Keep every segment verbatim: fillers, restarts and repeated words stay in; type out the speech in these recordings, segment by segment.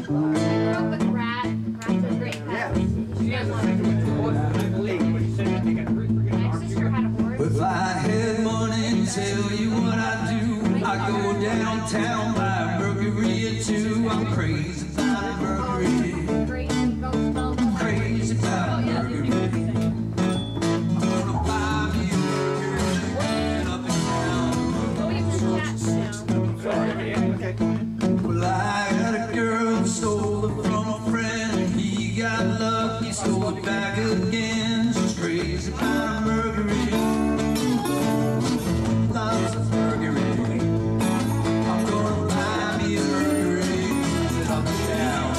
up with Rat. Rat's a great pet. You guys want to I believe what you said. My sister had a horse. If I had money to tell you what I do, I go downtown, buy a burger or two. I'm crazy about a burger. Crazy about a burger. I'm gonna buy me a burger and up and down. Oh, you can chat now. Sorry. Well, I got a girl who stole it from a friend, and he got lucky, stole it back again. She's crazy about a burger. Loves a burger. I'm gonna buy me a burger and up and down.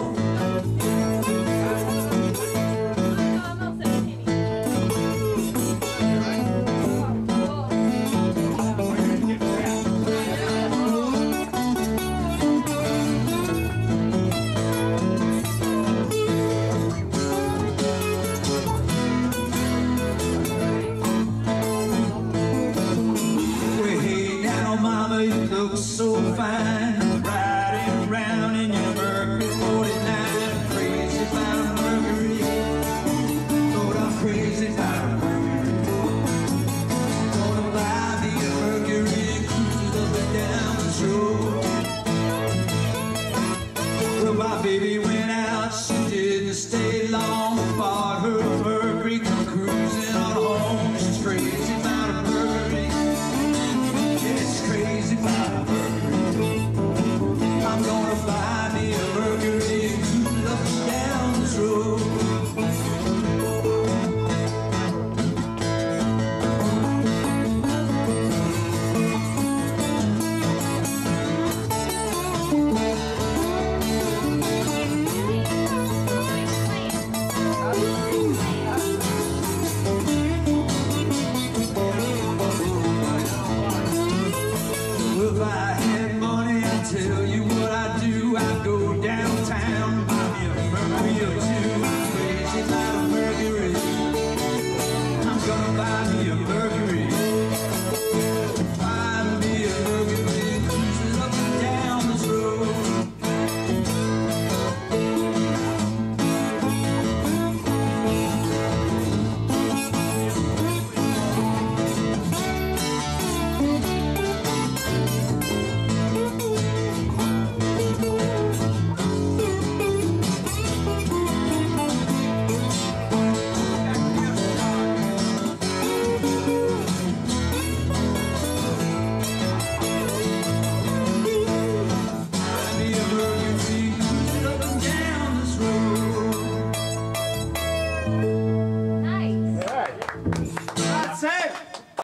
Mama, you look so fine, riding around in your Mercury forty-nine. Crazy about a Mercury, Lord, I'm crazy about a Mercury. Gonna buy me a Mercury and cruise up and down the road. Well, my baby went out, she didn't stay long.